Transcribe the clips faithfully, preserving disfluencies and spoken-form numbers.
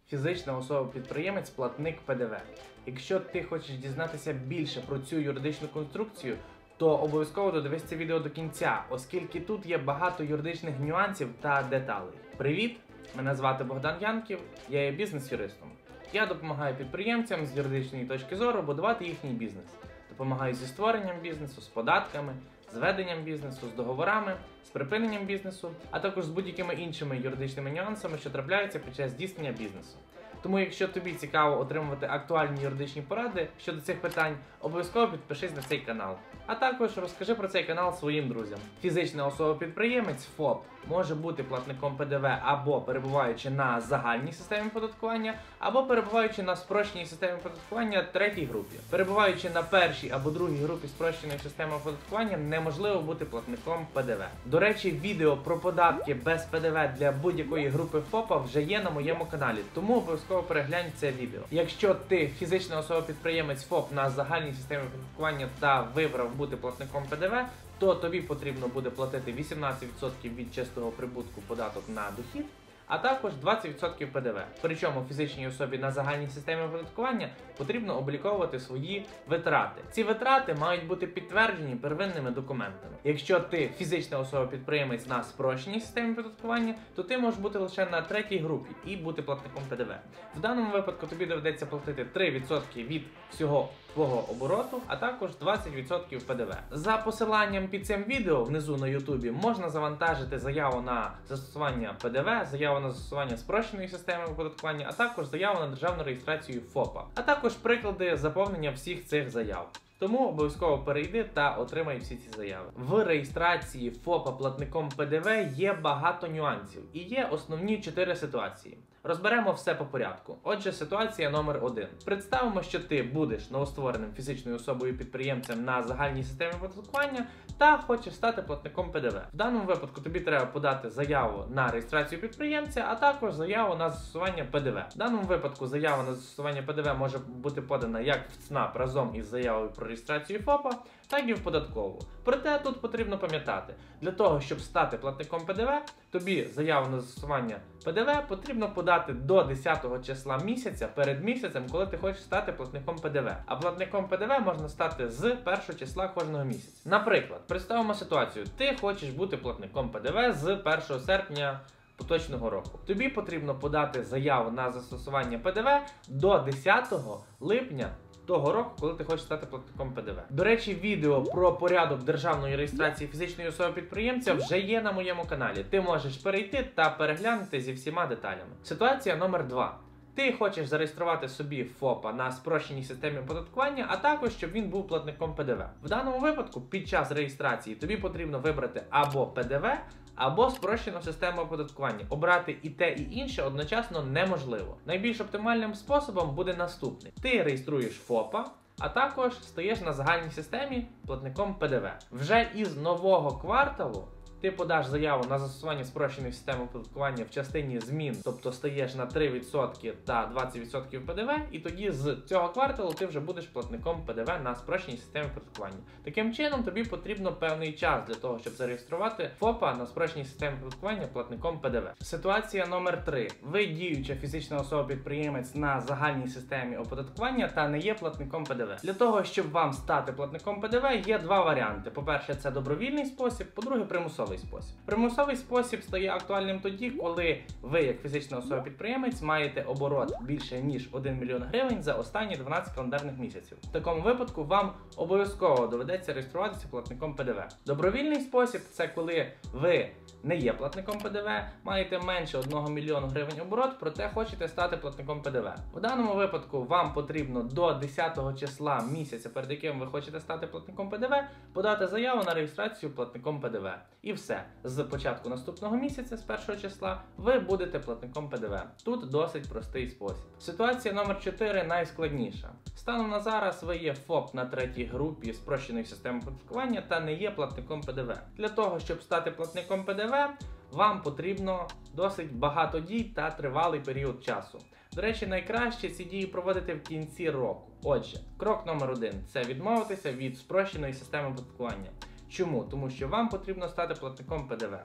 фізична особа-підприємець, платник Пе Де Ве. Якщо ти хочеш дізнатися більше про цю юридичну конструкцію, то обов'язково додивись це відео до кінця, оскільки тут є багато юридичних нюансів та деталей. Привіт! Мене звати Богдан Янків, я є бізнес-юристом. Я допомагаю підприємцям з юридичної точки зору будувати їхній бізнес. Допомагаю зі створенням бізнесу, з податками, з веденням бізнесу, з договорами, з припиненням бізнесу, а також з будь-якими іншими юридичними нюансами, що трапляються під час здійснення бізнесу. Тому, якщо тобі цікаво отримувати актуальні юридичні поради щодо цих питань, обов'язково підпишись на цей канал. А також розкажи про цей канал своїм друзям. Фізична особа-підприємець ФОП може бути платником Пе Де Ве або перебуваючи на загальній системі оподаткування, або перебуваючи на спрощеній системі оподаткування третій групі. Перебуваючи на першій або другій групі спрощеної системи оподаткування, неможливо бути платником Пе Де Ве. До речі, відео про податки без Пе Де Ве для будь-якої групи ФОПа вже є на моєму каналі, тому обов'язково переглянь це відео. Якщо ти фізична особа-підприємець ФОП на загальній системі оподаткування та вибрав бути платником Пе Де Ве, то тобі потрібно буде платити вісімнадцять відсотків від чистого прибутку податок на дохід, а також двадцять відсотків Пе Де Ве. Причому фізичній особі на загальній системі оподаткування потрібно обліковувати свої витрати. Ці витрати мають бути підтверджені первинними документами. Якщо ти фізична особа-підприємець на спрощеній системі оподаткування, то ти можеш бути лише на третій групі і бути платником Пе Де Ве. В даному випадку тобі доведеться платити три відсотки від всього твого обороту, а також двадцять відсотків Пе Де Ве. За посиланням під цим відео внизу на ютубі можна завантажити заяву на застосування Пе Де Ве, заяву на застосування спрощеної системи оподаткування, а також заяву на державну реєстрацію ФОПа, а також приклади заповнення всіх цих заяв. Тому обов'язково перейди та отримай всі ці заяви. В реєстрації ФОПа платником Пе Де Ве є багато нюансів і є основні чотири ситуації. Розберемо все по порядку. Отже, ситуація номер один. Представимо, що ти будеш новоствореним фізичною особою-підприємцем на загальній системі оподаткування та хочеш стати платником Пе Де Ве. В даному випадку тобі треба подати заяву на реєстрацію підприємця, а також заяву на застосування Пе Де Ве. В даному випадку заява на застосування Пе Де Ве може бути подана як в ЦНАП разом із заявою про реєстрацію ФОПа, так і в податкову. Проте тут потрібно пам'ятати, для того, щоб стати платником Пе Де Ве, тобі заяву на застосування Пе Де Ве потрібно подати до десятого числа місяця перед місяцем, коли ти хочеш стати платником Пе Де Ве. А платником Пе Де Ве можна стати з першого числа кожного місяця. Наприклад, представимо ситуацію, ти хочеш бути платником Пе Де Ве з першого серпня поточного року. Тобі потрібно подати заяву на застосування Пе Де Ве до десятого липня того року, коли ти хочеш стати платником Пе Де Ве. До речі, відео про порядок державної реєстрації фізичної особи-підприємця вже є на моєму каналі. Ти можеш перейти та переглянути зі всіма деталями. Ситуація номер два. Ти хочеш зареєструвати собі ФОПа на спрощеній системі оподаткування, а також, щоб він був платником Пе Де Ве. В даному випадку, під час реєстрації тобі потрібно вибрати або Пе Де Ве, або спрощену систему оподаткування. Обрати і те, і інше одночасно неможливо. Найбільш оптимальним способом буде наступний. Ти реєструєш ФОПа, а також стаєш на загальній системі платником Пе Де Ве. Вже із нового кварталу ти подаш заяву на застосування спрощеної системи оподаткування в частині змін, тобто стаєш на три відсотки та двадцять відсотків Пе Де Ве, і тоді з цього кварталу ти вже будеш платником Пе Де Ве на спрощеній системі оподаткування. Таким чином, тобі потрібно певний час для того, щоб зареєструвати ФОПа на спрощеній системі оподаткування платником Пе Де Ве. Ситуація номер три. Ви діюча фізична особа-підприємець на загальній системі оподаткування та не є платником Пе Де Ве. Для того, щоб вам стати платником Пе Де Ве, є два варіанти. По-перше, це добровільний спосіб, по-друге, примусовий спосіб. Примусовий спосіб стає актуальним тоді, коли ви, як фізична особа-підприємець, маєте оборот більше ніж один мільйон гривень за останні дванадцять календарних місяців. В такому випадку вам обов'язково доведеться реєструватися платником Пе Де Ве. Добровільний спосіб – це коли ви не є платником Пе Де Ве, маєте менше одного мільйона гривень оборот, проте хочете стати платником Пе Де Ве. В даному випадку вам потрібно до десятого числа місяця, перед яким ви хочете стати платником Пе Де Ве, подати заяву на реєстрацію платником Пе Де Ве. І все. З початку наступного місяця, з першого числа, ви будете платником Пе Де Ве. Тут досить простий спосіб. Ситуація номер чотири найскладніша. Станом на зараз ви є ФОП на третій групі спрощеної системи оподаткування та не є платником Пе Де Ве. Для того, щоб стати платником Пе Де Ве, вам потрібно досить багато дій та тривалий період часу. До речі, найкраще ці дії проводити в кінці року. Отже, крок номер один – це відмовитися від спрощеної системи оподаткування. Чому? Тому що вам потрібно стати платником Пе Де Ве.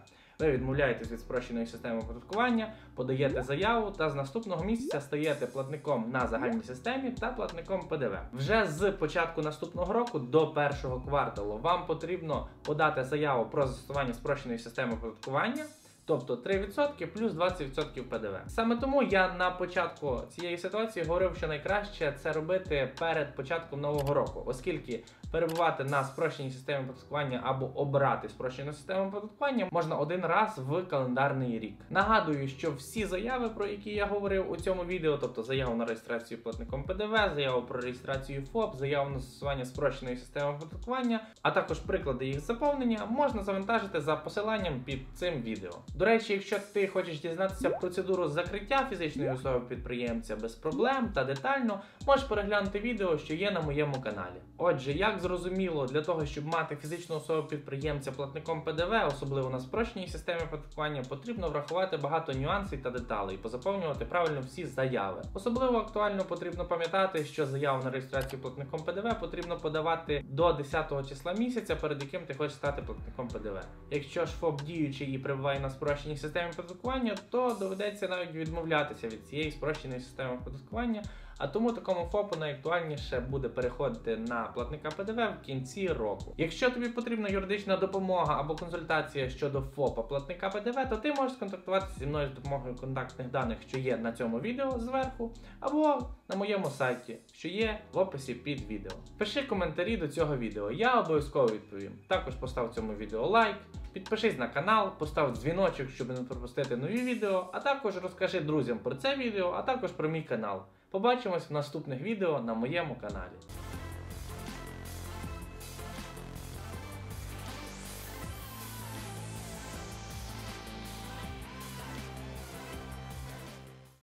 Ви відмовляєтесь від спрощеної системи оподаткування, подаєте заяву та з наступного місяця стаєте платником на загальній системі та платником Пе Де Ве. Вже з початку наступного року до першого кварталу вам потрібно подати заяву про застосування спрощеної системи оподаткування. Тобто три відсотки плюс двадцять відсотків Пе Де Ве. Саме тому я на початку цієї ситуації говорив, що найкраще це робити перед початком нового року, оскільки перебувати на спрощеній системі оподаткування або обрати спрощену систему оподаткування можна один раз в календарний рік. Нагадую, що всі заяви, про які я говорив у цьому відео, тобто заяву на реєстрацію платником Пе Де Ве, заяву про реєстрацію ФОП, заяву на застосування спрощеної системи оподаткування, а також приклади їх заповнення, можна завантажити за посиланням під цим відео. До речі, якщо ти хочеш дізнатися процедуру закриття фізичної особи підприємця без проблем та детально, можеш переглянути відео, що є на моєму каналі. Отже, як зрозуміло, для того, щоб мати фізичну особу підприємця платником Пе Де Ве, особливо на спрощеній системі оподаткування, потрібно врахувати багато нюансів та деталей, позаповнювати правильно всі заяви. Особливо актуально потрібно пам'ятати, що заяву на реєстрацію платником Пе Де Ве потрібно подавати до десятого числа місяця, перед яким ти хочеш стати платником Пе Де Ве. Якщо ж ФОП діючий і перебуває на спрощеній системі оподаткування, то доведеться навіть відмовлятися від цієї спрощеної системи оподаткування, а тому такому ФОПу найактуальніше буде переходити на платника Пе Де Ве в кінці року. Якщо тобі потрібна юридична допомога або консультація щодо ФОПа платника Пе Де Ве, то ти можеш сконтактуватися зі мною з допомогою контактних даних, що є на цьому відео зверху, або на моєму сайті, що є в описі під відео. Пиши коментарі до цього відео, я обов'язково відповім. Також постав цьому відео лайк, підпишись на канал, постав дзвіночок, щоб не пропустити нові відео, а також розкажи друзям про це відео, а також про мій канал. Побачимось в наступних відео на моєму каналі.